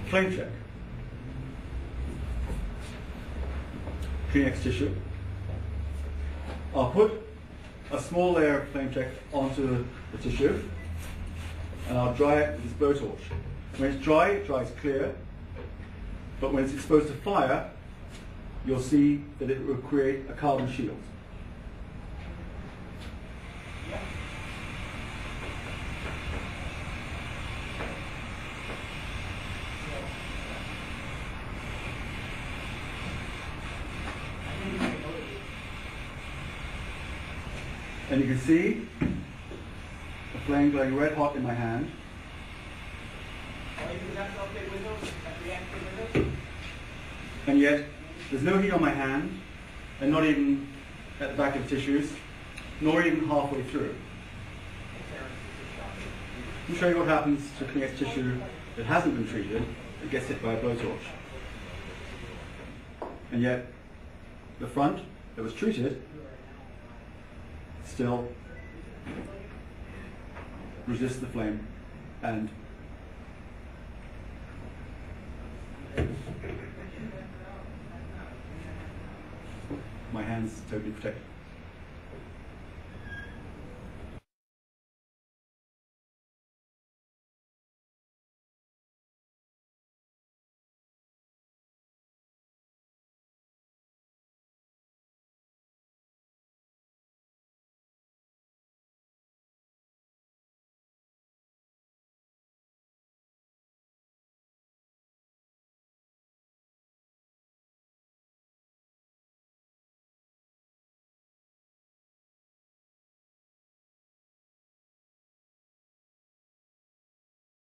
Flamecheck. Kleenex tissue. I'll put a small layer of Flamecheck onto the tissue, and I'll dry it with this blowtorch. When it's dry, it dries clear, but when it's exposed to fire, you'll see that it will create a carbon shield. And you can see the flame going red hot in my hand. And yet, there's no heat on my hand, and not even at the back of the tissues, nor even halfway through. Let me show you what happens to Kleenex tissue that hasn't been treated, it gets hit by a blowtorch. And yet, the front that was treated still resists the flame, and my hand's totally protected.